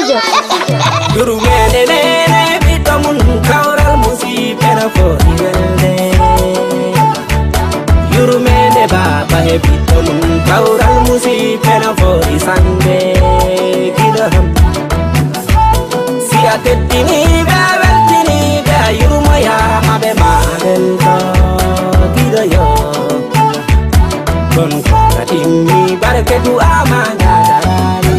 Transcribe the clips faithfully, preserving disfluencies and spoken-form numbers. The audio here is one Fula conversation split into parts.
Yurumene nene bitamun kaural musi pera fori welde. Yurumene baba he bitamun kaural musi pera fori sande kidaham. Siya tetini bebel tini be yurumaya mabe mabel ko kidayo. Kon katimi baraketu amanya darani.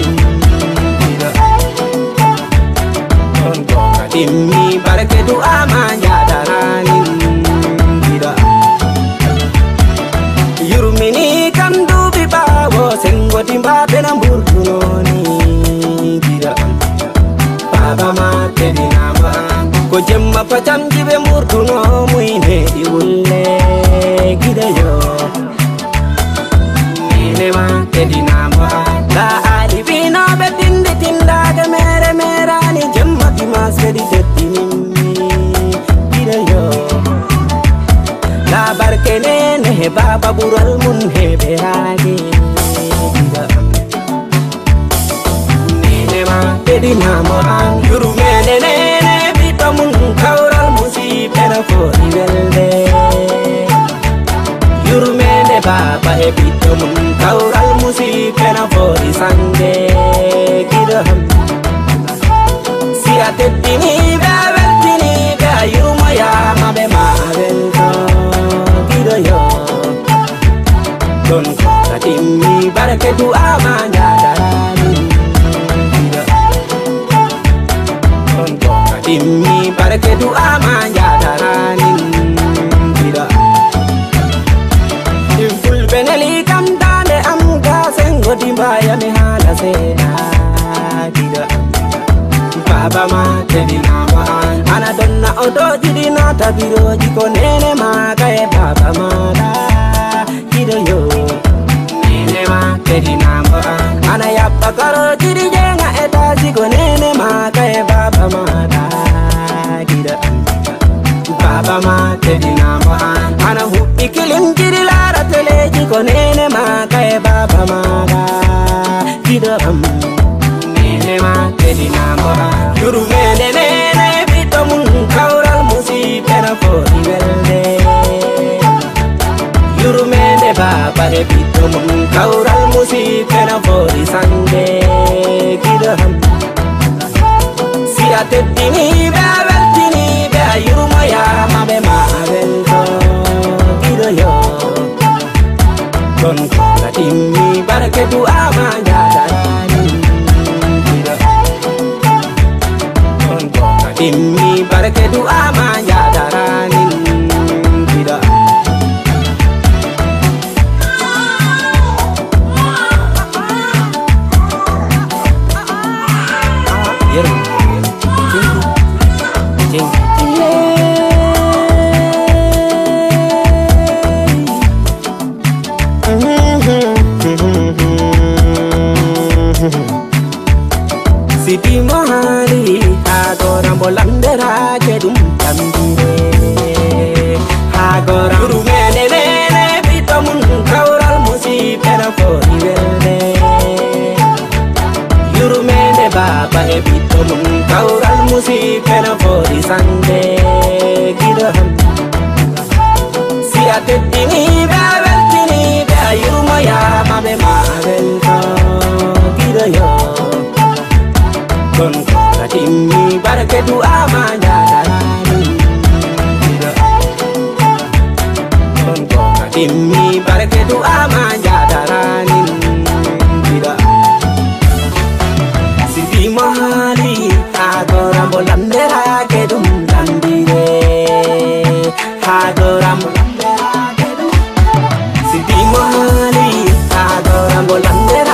Timmi baraketu amanya darani gida. Yurumini kandu bibawo sengo timba pena murtunoni gida. Baba ma tedi nama ko jemma pacham jibe murtuno muine diulle gida yo. Ine ma tedi nama la alivino betinde tindaga mere merani jemma timas kedi tetini gida yo. La barkene ne baba bural mun he behage gida. Ine ma tedi nama yurumene ne bitamun kaural musi pena fori welde. Yurumene baba he bitamun kaural musi pena fori sande kidaham. Siya tetini bebel tini be yurumaya mabe mabel ko kidayo. Don katimi baraketu amanya darani kida. Don katimi baraketu amanya darani kida. Iful beneli kam dane am ga sengo dimbaya me hala sena kida. Baba ma tedi nama ana donna odo jidi na tabiro jiko nene ma kae baba ma da kido yo. Nene ma tedi nama ana yappa karo jidi jenga eta jiko nene ma kae baba ma da kido. Baba ma tedi nama ana huppi kilim jidi lara tele jiko nene ma kae baba ma da kido. Nene ma tedi nama yurumene nene bitamun kaural musi pena fori welde. Yurumene baba he bitamun kaural musi pena fori sande kidaham. Siya tetini bebel tini be yurumaya mabe mabel ko kidayo. Kon katimi baraketu amanya darani. Timmi baraketu amanya darani kida. Yer jeng Siti mohali agora bolandera kedum tambire. Agora yurumene nene bitamun kaural musi pena fori welde. Yurumene baba he bitamun kaural musi pena fori sande kidaham. Siya tetini bebel tini be yurumaya mabe mabel ko kidayo. Kon katimi baraketu amanya darani kida. Kon katimi baraketu amanya darani kida. Siti mahali agora bolandera kedum dandire. Agora bolandera kedum. Siti mahali agora bolandera